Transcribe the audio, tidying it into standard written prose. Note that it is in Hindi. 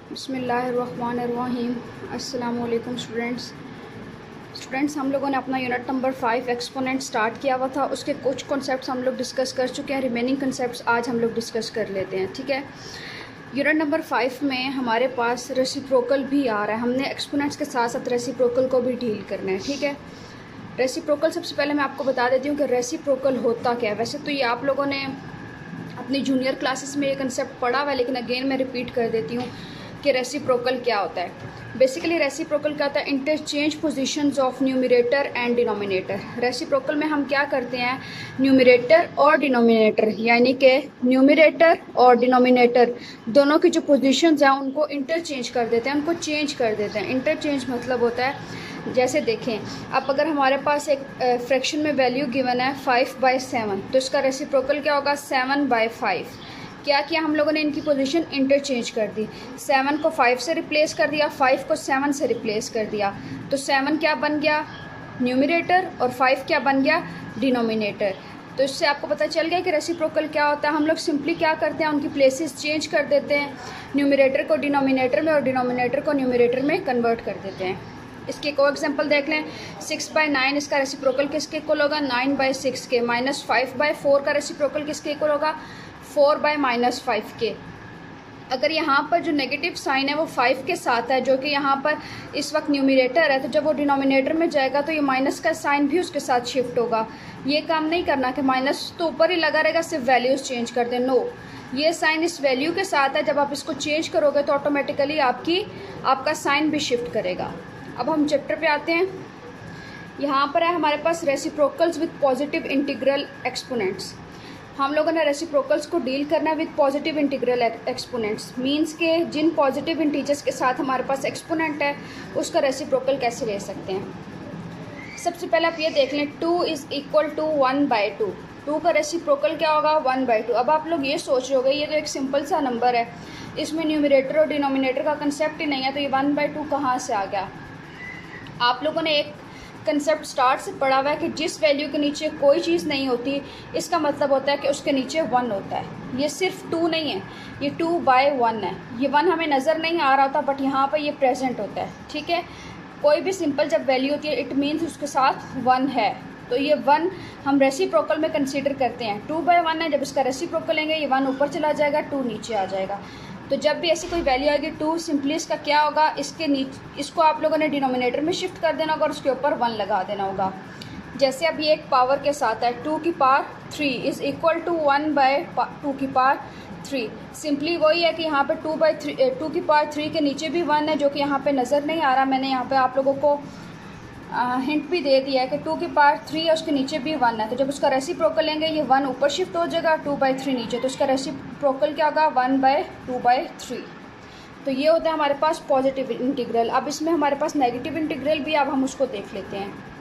बिस्मिल्लाहिर्रहमानिर्रहीम। अस्सलाम वालेकुम स्टूडेंट्स, हम लोगों ने अपना यूनिट नंबर 5 एक्सपोनेंट स्टार्ट किया हुआ था। उसके कुछ कॉन्सेप्ट्स हम लोग डिस्कस कर चुके हैं। रिमेनिंग कॉन्सेप्ट्स आज हम लोग डिस्कस कर लेते हैं, ठीक है। यूनिट नंबर 5 में हमारे पास रेसिप्रोकल भी आ रहा है। हमने एक्सपोनेंट्स के साथ साथ रेसिप्रोकल को भी डील करना है, ठीक है। रेसिप्रोकल, सबसे पहले मैं आपको बता देती हूँ कि रेसिप्रोकल होता क्या है। वैसे तो ये आप लोगों ने अपनी जूनियर क्लासेस में ये कंसेप्ट पढ़ा हुआ है, लेकिन अगेन मैं रिपीट कर देती हूँ कि रेसिप्रोकल क्या होता है। बेसिकली रेसिप्रोकल क्या होता है? Interchange positions of numerator and denominator. Reciprocal में हम क्या करते हैं, न्यूमरेटर और डिनोमिनेटर, यानी कि न्यूमरेटर और डिनोमिनेटर दोनों की जो पोजीशंस हैं उनको इंटरचेंज कर देते हैं, उनको चेंज कर देते हैं। इंटरचेंज मतलब होता है, जैसे देखें, अब अगर हमारे पास एक फ्रैक्शन में वैल्यू गिवन है 5/7, तो इसका रेसिप्रोकल क्या होगा? 7/5। क्या किया हम लोगों ने? इनकी पोजीशन इंटरचेंज कर दी। 7 को 5 से रिप्लेस कर दिया, 5 को 7 से रिप्लेस कर दिया, तो 7 क्या बन गया? न्यूमरेटर, और 5 क्या बन गया? डिनोमिनेटर। तो इससे आपको पता चल गया कि रेसिप्रोकल क्या होता है। हम लोग सिंपली क्या करते हैं, उनकी प्लेसेस चेंज कर देते हैं, न्यूमरेटर को डिनोमिनेटर में और डिनोमिनेटर को न्यूमरेटर में कन्वर्ट कर देते हैं। इसके एक और एग्जाम्पल देख लें, 6/9 इसका रेसिप्रोकल किसके इक्वल होगा? 9/6 के। -5/4 का रेसिप्रोकल किसके इक्वल होगा? 4/-5 के। अगर यहाँ पर जो नेगेटिव साइन है वो 5 के साथ है, जो कि यहाँ पर इस वक्त न्यूमरेटर है, तो जब वो डिनोमिनेटर में जाएगा तो ये माइनस का साइन भी उसके साथ शिफ्ट होगा। ये काम नहीं करना कि माइनस तो ऊपर ही लगा रहेगा, सिर्फ वैल्यूज चेंज कर दें। नो, ये साइन इस वैल्यू के साथ है। जब आप इसको चेंज करोगे तो ऑटोमेटिकली आपका साइन भी शिफ्ट करेगा। अब हम चैप्टर पे आते हैं। यहाँ पर है हमारे पास reciprocals with positive integral exponents. हम लोगों ने रेसिप्रोकल्स को डील करना है with positive integral exponents. Means के जिन पॉजिटिव इंटीजर्स के साथ हमारे पास एक्सपोनेंट है उसका रेसिप्रोकल कैसे ले सकते हैं। सबसे पहले आप ये देख लें, 2 = 1/2। 2 का रेसिप्रोकल क्या होगा? 1/2। अब आप लोग ये सोच रहे होगे ये तो एक सिंपल सा नंबर है, इसमें न्यूमरेटर और डिनोमिनेटर का कंसेप्ट ही नहीं है, तो ये 1/2 कहाँ से आ गया? आप लोगों ने एक कंसेप्ट स्टार्ट से पढ़ा हुआ है कि जिस वैल्यू के नीचे कोई चीज़ नहीं होती, इसका मतलब होता है कि उसके नीचे 1 होता है। ये सिर्फ 2 नहीं है, ये 2/1 है। ये 1 हमें नज़र नहीं आ रहा होता, बट यहाँ पर ये प्रेजेंट होता है, ठीक है। कोई भी सिंपल जब वैल्यू होती है, इट मीन्स उसके साथ 1 है, तो ये 1 हम रेसिप्रोकल में कंसीडर करते हैं। 2/1 है, जब इसका रेसिप्रोकल लेंगे ये 1 ऊपर चला जाएगा, 2 नीचे आ जाएगा। तो जब भी ऐसी कोई वैल्यू आएगी 2, सिंपली इसका क्या होगा, इसके नीचे इसको आप लोगों ने डिनोमिनेटर में शिफ्ट कर देना होगा और उसके ऊपर 1 लगा देना होगा। जैसे अब ये एक पावर के साथ है, 2⁻³ = 1/2⁻3। सिंपली वही है कि यहाँ पे 2/3 के नीचे भी 1 है, जो कि यहाँ पे नज़र नहीं आ रहा। मैंने यहाँ पे आप लोगों को हिंट भी दे दिया है कि 2⁻3 है, उसके नीचे भी 1 है। तो जब उसका रेसिप्रोकल लेंगे ये 1 ऊपर शिफ्ट हो जाएगा, 2/3 नीचे, तो उसका रेसिप्रोकल क्या होगा? 1/2/3। तो ये होता है हमारे पास पॉजिटिव इंटीग्रल। अब इसमें हमारे पास नेगेटिव इंटीग्रल भी, अब हम उसको देख लेते हैं।